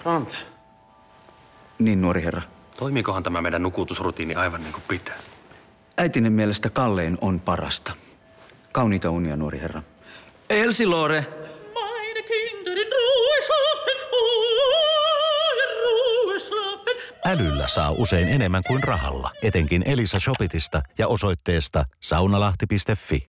Frans. Niin, nuori herra. Toimiikohan tämä meidän nukutusrutiini aivan niin kuin pitää? Äitinen mielestä kallein on parasta. Kauniita unia, nuori herra. Elsilore! Älyllä saa usein enemmän kuin rahalla, etenkin Elisa Shopitista ja osoitteesta saunalahti.fi.